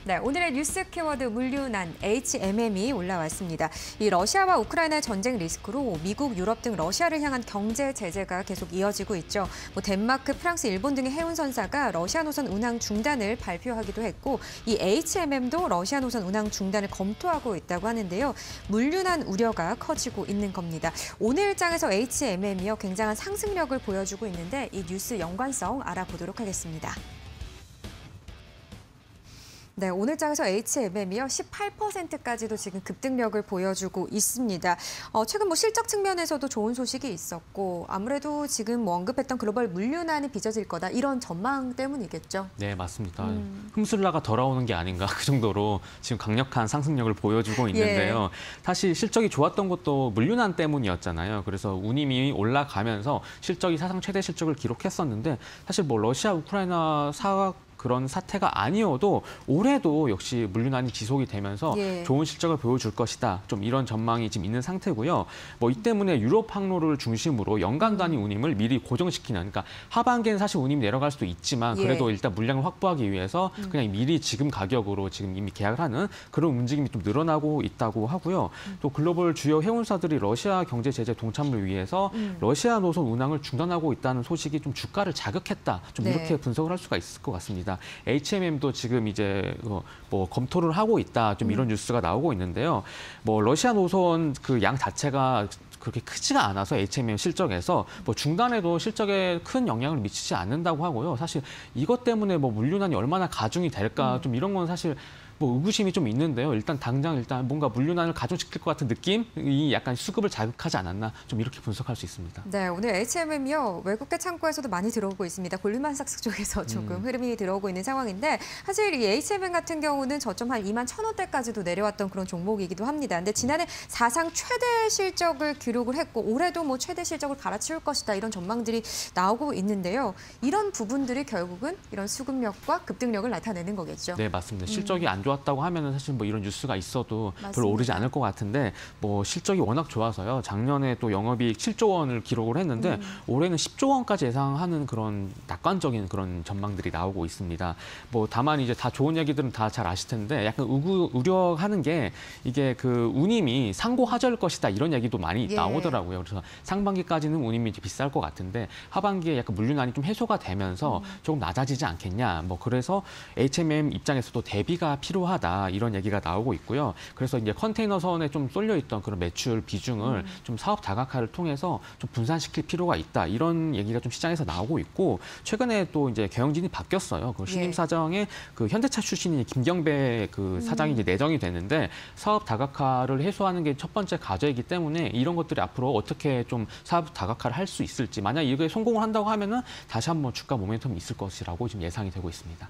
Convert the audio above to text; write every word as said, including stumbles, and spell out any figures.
네, 오늘의 뉴스 키워드 물류난 에이치엠엠이 올라왔습니다. 이 러시아와 우크라이나 전쟁 리스크로 미국, 유럽 등 러시아를 향한 경제 제재가 계속 이어지고 있죠. 뭐 덴마크, 프랑스, 일본 등의 해운선사가 러시아 노선 운항 중단을 발표하기도 했고, 이 에이치엠엠도 러시아 노선 운항 중단을 검토하고 있다고 하는데요. 물류난 우려가 커지고 있는 겁니다. 오늘 장에서 에이치엠엠이요 굉장한 상승력을 보여주고 있는데 이 뉴스 연관성 알아보도록 하겠습니다. 네, 오늘 장에서 에이치엠엠이요 십팔 퍼센트까지도 지금 급등력을 보여주고 있습니다. 어, 최근 뭐 실적 측면에서도 좋은 소식이 있었고 아무래도 지금 뭐 언급했던 글로벌 물류난이 빚어질 거다 이런 전망 때문이겠죠. 네, 맞습니다. 음. 흠술라가 돌아오는 게 아닌가 그 정도로 지금 강력한 상승력을 보여주고 있는데요. 예. 사실 실적이 좋았던 것도 물류난 때문이었잖아요. 그래서 운임이 올라가면서 실적이 사상 최대 실적을 기록했었는데 사실 뭐 러시아, 우크라이나 사 그런 사태가 아니어도 올해도 역시 물류난이 지속이 되면서 예. 좋은 실적을 보여줄 것이다. 좀 이런 전망이 지금 있는 상태고요. 뭐 이 때문에 유럽 항로를 중심으로 연간 단위 운임을 미리 고정시키는, 그러니까 하반기에는 사실 운임이 내려갈 수도 있지만 그래도 예. 일단 물량을 확보하기 위해서 그냥 미리 지금 가격으로 지금 이미 계약을 하는 그런 움직임이 좀 늘어나고 있다고 하고요. 또 글로벌 주요 해운사들이 러시아 경제 제재 동참을 위해서 음. 러시아 노선 운항을 중단하고 있다는 소식이 좀 주가를 자극했다. 좀 네. 이렇게 분석을 할 수가 있을 것 같습니다. 에이치엠엠도 지금 이제 뭐 검토를 하고 있다. 좀 이런 음. 뉴스가 나오고 있는데요. 뭐 러시아 노선 그 양 자체가 그렇게 크지가 않아서 에이치엠엠 실적에서 뭐 중단에도 실적에 큰 영향을 미치지 않는다고 하고요. 사실 이것 때문에 뭐 물류난이 얼마나 가중이 될까 음. 좀 이런 건 사실 뭐 의구심이 좀 있는데요. 일단 당장 일단 뭔가 물류난을 가중시킬 것 같은 느낌이 약간 수급을 자극하지 않았나 좀 이렇게 분석할 수 있습니다. 네, 오늘 에이치엠엠이요 외국계 창구에서도 많이 들어오고 있습니다. 골드만삭스 쪽에서 조금 음. 흐름이 들어오고 있는 상황인데 사실 이 에이치엠엠 같은 경우는 저점 한 이만 천 원대까지도 내려왔던 그런 종목이기도 합니다. 근데 지난해 사상 최대 실적을 기록을 했고 올해도 뭐 최대 실적을 갈아치울 것이다 이런 전망들이 나오고 있는데요. 이런 부분들이 결국은 이런 수급력과 급등력을 나타내는 거겠죠. 네, 맞습니다. 실적이 음. 안 좋았다고 하면은 사실 뭐 이런 뉴스가 있어도 맞습니다. 별로 오르지 않을 것 같은데 뭐 실적이 워낙 좋아서요. 작년에 또 영업이익 칠조 원을 기록을 했는데 음. 올해는 십조 원까지 예상하는 그런 낙관적인 그런 전망들이 나오고 있습니다. 뭐 다만 이제 다 좋은 얘기들은 다 잘 아실 텐데 약간 우구, 우려하는 게 이게 그 운임이 상고하절 것이다 이런 얘기도 많이 예. 나오더라고요. 그래서 상반기까지는 운임이 비쌀 것 같은데 하반기에 약간 물류난이 좀 해소가 되면서 음. 조금 낮아지지 않겠냐. 뭐 그래서 에이치엠엠 입장에서도 대비가 필요 필요하다 이런 얘기가 나오고 있고요. 그래서 이제 컨테이너선에 좀 쏠려 있던 그런 매출 비중을 음. 좀 사업 다각화를 통해서 좀 분산시킬 필요가 있다 이런 얘기가 좀 시장에서 나오고 있고 최근에 또 이제 경영진이 바뀌었어요. 그 신임 예. 사장에 그 현대차 출신인 김경배 그 사장이 음. 이제 내정이 되는데 사업 다각화를 해소하는 게 첫 번째 과제이기 때문에 이런 것들이 앞으로 어떻게 좀 사업 다각화를 할 수 있을지 만약 이게 성공을 한다고 하면은 다시 한번 주가 모멘텀이 있을 것이라고 지금 예상이 되고 있습니다.